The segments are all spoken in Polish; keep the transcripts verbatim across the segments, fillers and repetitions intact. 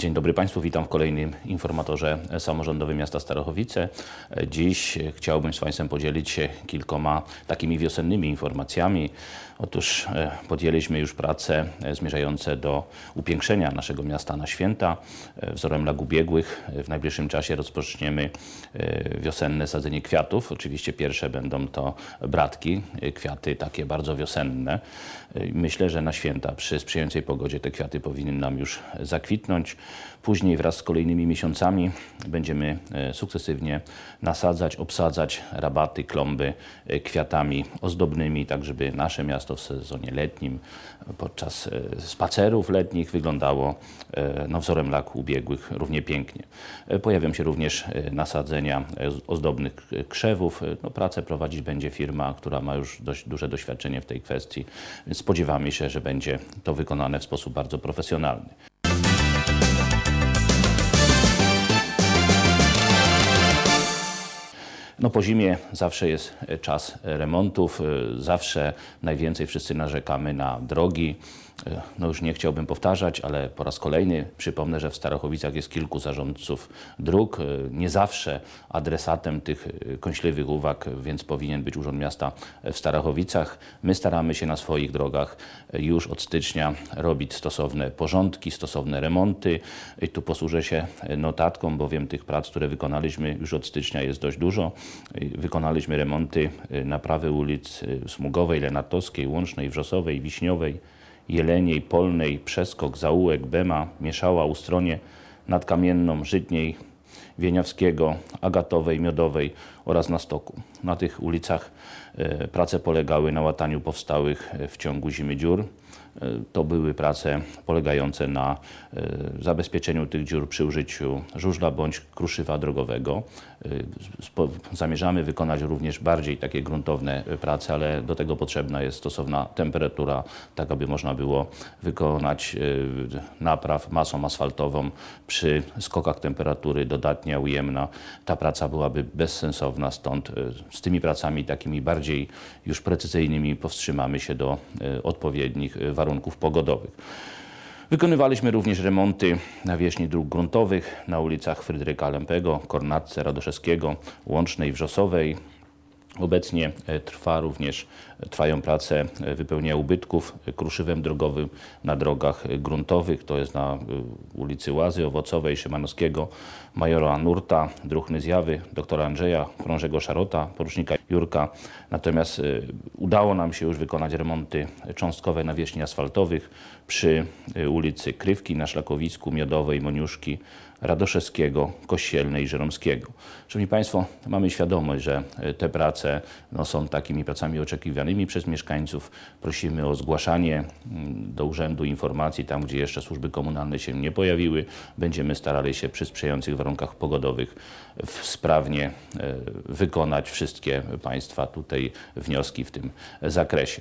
Dzień dobry Państwu, witam w kolejnym informatorze samorządowym miasta Starachowice. Dziś chciałbym z Państwem podzielić się kilkoma takimi wiosennymi informacjami. Otóż podjęliśmy już prace zmierzające do upiększenia naszego miasta na święta. Wzorem lat ubiegłych w najbliższym czasie rozpoczniemy wiosenne sadzenie kwiatów. Oczywiście pierwsze będą to bratki, kwiaty takie bardzo wiosenne. Myślę, że na święta przy sprzyjającej pogodzie te kwiaty powinny nam już zakwitnąć. Później wraz z kolejnymi miesiącami będziemy sukcesywnie nasadzać, obsadzać rabaty, klomby kwiatami ozdobnymi, tak żeby nasze miasto w sezonie letnim podczas spacerów letnich wyglądało no, wzorem lat ubiegłych równie pięknie. Pojawią się również nasadzenia ozdobnych krzewów. No, pracę prowadzić będzie firma, która ma już dość duże doświadczenie w tej kwestii, więc spodziewamy się, że będzie to wykonane w sposób bardzo profesjonalny. No, po zimie zawsze jest czas remontów, zawsze najwięcej wszyscy narzekamy na drogi. No już nie chciałbym powtarzać, ale po raz kolejny przypomnę, że w Starachowicach jest kilku zarządców dróg. Nie zawsze adresatem tych kąśliwych uwag, więc powinien być Urząd Miasta w Starachowicach. My staramy się na swoich drogach już od stycznia robić stosowne porządki, stosowne remonty. I tu posłużę się notatką, bowiem tych prac, które wykonaliśmy już od stycznia jest dość dużo. Wykonaliśmy remonty naprawy ulic Smugowej, Lenartowskiej, Łącznej, Wrzosowej, Wiśniowej, Jeleniej, Polnej, Przeskok, Zaułek, Bema, Mieszała, Ustronie, Nadkamienną, Żytniej, Wieniawskiego, Agatowej, Miodowej oraz na Stoku. Na tych ulicach e, prace polegały na łataniu powstałych w ciągu zimy dziur. E, to były prace polegające na e, zabezpieczeniu tych dziur przy użyciu żużla bądź kruszywa drogowego. E, spo, zamierzamy wykonać również bardziej takie gruntowne prace, ale do tego potrzebna jest stosowna temperatura, tak aby można było wykonać e, napraw masą asfaltową przy skokach temperatury dodatnia, ujemna. Ta praca byłaby bezsensowna. Stąd z tymi pracami takimi bardziej już precyzyjnymi powstrzymamy się do odpowiednich warunków pogodowych. Wykonywaliśmy również remonty nawierzchni dróg gruntowych na ulicach Fryderyka Lempego, Kornatce, Radoszewskiego, Łącznej, Wrzosowej. Obecnie trwa również, trwają prace wypełnienia ubytków kruszywem drogowym na drogach gruntowych. To jest na ulicy Łazy, Owocowej, Szymanowskiego, Majora Nurta, Druhny Zjawy, doktora Andrzeja, Krążego Szarota, porucznika Jurka. Natomiast udało nam się już wykonać remonty cząstkowe nawierzchni asfaltowych przy ulicy Krywki, na Szlakowisku, Miodowej, Moniuszki, Radoszewskiego, Kościelnej i Żeromskiego. Szanowni Państwo, mamy świadomość, że te prace no, są takimi pracami oczekiwanymi przez mieszkańców. Prosimy o zgłaszanie do urzędu informacji tam, gdzie jeszcze służby komunalne się nie pojawiły. Będziemy starali się przy sprzyjających warunkach pogodowych sprawnie wykonać wszystkie Państwa tutaj wnioski w tym zakresie.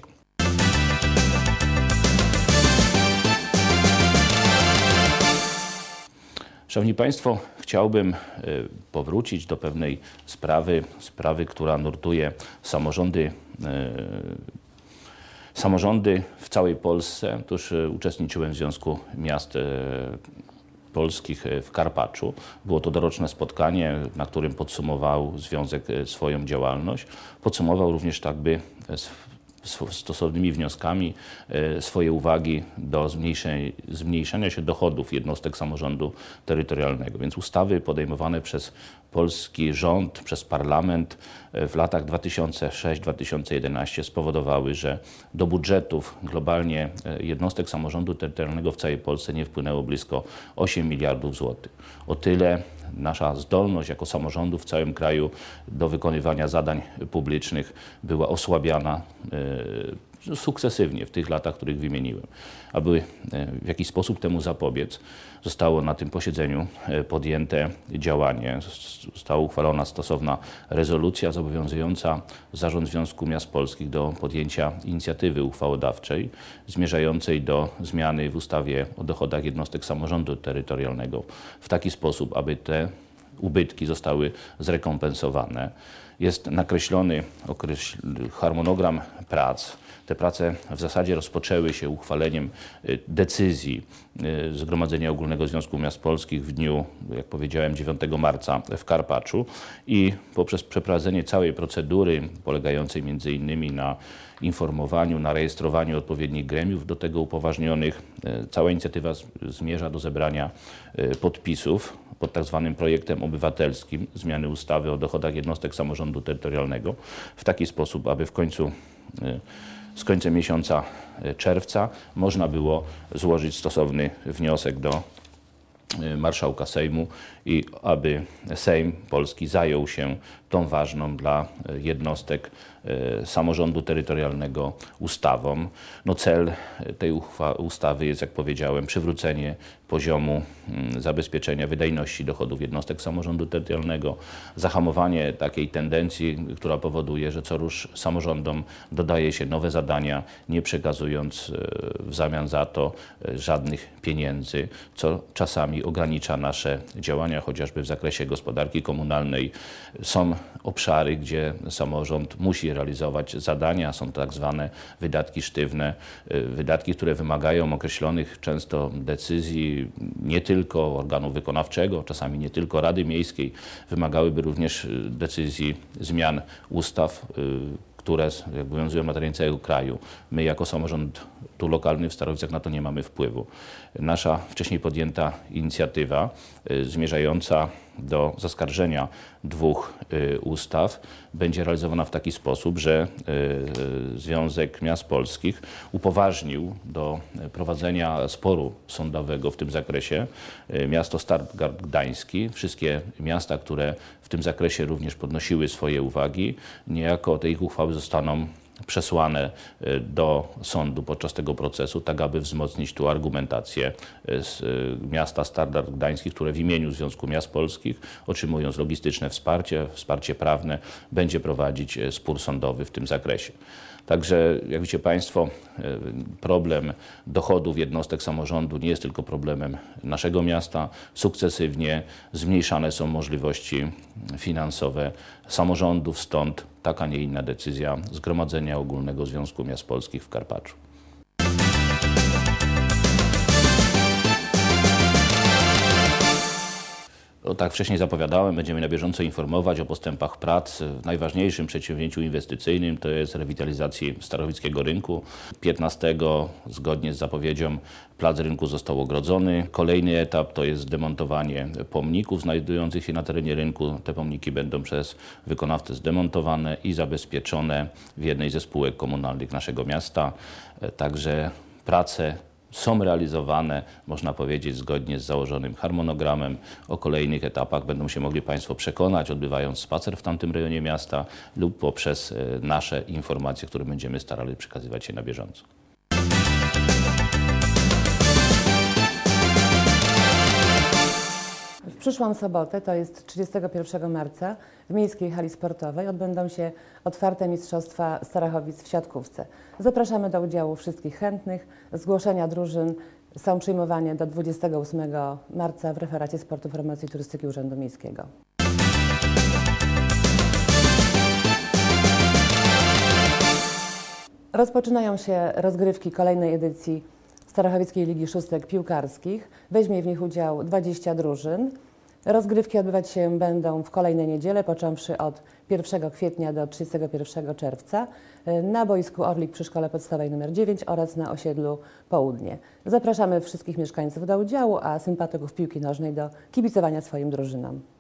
Szanowni Państwo, chciałbym powrócić do pewnej sprawy, sprawy, która nurtuje samorządy, samorządy w całej Polsce. Otóż uczestniczyłem w Związku Miast Polskich w Karpaczu. Było to doroczne spotkanie, na którym podsumował Związek swoją działalność. Podsumował również tak by stosownymi wnioskami swoje uwagi do zmniejszenia się dochodów jednostek samorządu terytorialnego. Więc ustawy podejmowane przez polski rząd, przez parlament w latach dwa tysiące szóstym do dwa tysiące jedenastego spowodowały, że do budżetów globalnie jednostek samorządu terytorialnego w całej Polsce nie wpłynęło blisko osiem miliardów złotych. O tyle nasza zdolność jako samorządu w całym kraju do wykonywania zadań publicznych była osłabiana e, sukcesywnie w tych latach, których wymieniłem. Aby w jakiś sposób temu zapobiec, zostało na tym posiedzeniu podjęte działanie. Została uchwalona stosowna rezolucja zobowiązująca Zarząd Związku Miast Polskich do podjęcia inicjatywy uchwałodawczej zmierzającej do zmiany w ustawie o dochodach jednostek samorządu terytorialnego w taki sposób, aby te ubytki zostały zrekompensowane. jest nakreślony harmonogram prac. Te prace w zasadzie rozpoczęły się uchwaleniem decyzji Zgromadzenia Ogólnego Związku Miast Polskich w dniu, jak powiedziałem, dziewiątego marca w Karpaczu i poprzez przeprowadzenie całej procedury polegającej między innymi na informowaniu, na rejestrowaniu odpowiednich gremiów do tego upoważnionych, cała inicjatywa zmierza do zebrania podpisów pod tak zwanym projektem obywatelskim zmiany ustawy o dochodach jednostek samorządu terytorialnego w taki sposób, aby w końcu z końcem miesiąca czerwca można było złożyć stosowny wniosek do marszałka Sejmu i aby Sejm Polski zajął się tą ważną dla jednostek samorządu terytorialnego ustawą. No cel tej ustawy jest, jak powiedziałem, przywrócenie poziomu zabezpieczenia wydajności dochodów jednostek samorządu terytorialnego, zahamowanie takiej tendencji, która powoduje, że co rusz samorządom dodaje się nowe zadania, nie przekazując w zamian za to żadnych pieniędzy, co czasami ogranicza nasze działania, chociażby w zakresie gospodarki komunalnej. Są obszary, gdzie samorząd musi realizować zadania, są to tak zwane wydatki sztywne, wydatki, które wymagają określonych często decyzji nie tylko organu wykonawczego, czasami nie tylko Rady Miejskiej, wymagałyby również decyzji zmian ustaw, które obowiązują na terenie całego kraju. My jako samorząd tu lokalny w Starowicach na to nie mamy wpływu. Nasza wcześniej podjęta inicjatywa y, zmierzająca do zaskarżenia dwóch y, ustaw będzie realizowana w taki sposób, że y, Związek Miast Polskich upoważnił do prowadzenia sporu sądowego w tym zakresie y, miasto Stargard Gdański, wszystkie miasta, które w tym zakresie również podnosiły swoje uwagi, niejako te ich uchwały zostaną przesłane do sądu podczas tego procesu, tak aby wzmocnić tu argumentację z miasta Stargard Gdański, które w imieniu Związku Miast Polskich, otrzymując logistyczne wsparcie, wsparcie prawne, będzie prowadzić spór sądowy w tym zakresie. Także, jak widzicie Państwo, problem dochodów jednostek samorządu nie jest tylko problemem naszego miasta. Sukcesywnie zmniejszane są możliwości finansowe samorządów, stąd taka, nie inna decyzja Zgromadzenia Ogólnego Związku Miast Polskich w Karpaczu. No, tak wcześniej zapowiadałem, będziemy na bieżąco informować o postępach prac w najważniejszym przedsięwzięciu inwestycyjnym, to jest rewitalizacji Starowickiego Rynku. piętnastego zgodnie z zapowiedzią plac rynku został ogrodzony. Kolejny etap to jest demontowanie pomników znajdujących się na terenie rynku. Te pomniki będą przez wykonawcę zdemontowane i zabezpieczone w jednej ze spółek komunalnych naszego miasta. Także prace są realizowane, można powiedzieć, zgodnie z założonym harmonogramem. O kolejnych etapach będą się mogli Państwo przekonać, odbywając spacer w tamtym rejonie miasta lub poprzez nasze informacje, które będziemy starali przekazywać się na bieżąco. W przyszłą sobotę, to jest trzydziestego pierwszego marca, w Miejskiej Hali Sportowej odbędą się otwarte Mistrzostwa Starachowic w siatkówce. Zapraszamy do udziału wszystkich chętnych. Zgłoszenia drużyn są przyjmowane do dwudziestego ósmego marca w referacie Sportu, Promocji i Turystyki Urzędu Miejskiego. Rozpoczynają się rozgrywki kolejnej edycji Starachowickiej Ligi Szóstek Piłkarskich. Weźmie w nich udział dwadzieścia drużyn. Rozgrywki odbywać się będą w kolejne niedziele, począwszy od pierwszego kwietnia do trzydziestego pierwszego czerwca na boisku Orlik przy Szkole Podstawowej nr dziewięć oraz na osiedlu Południe. Zapraszamy wszystkich mieszkańców do udziału, a sympatyków piłki nożnej do kibicowania swoim drużynom.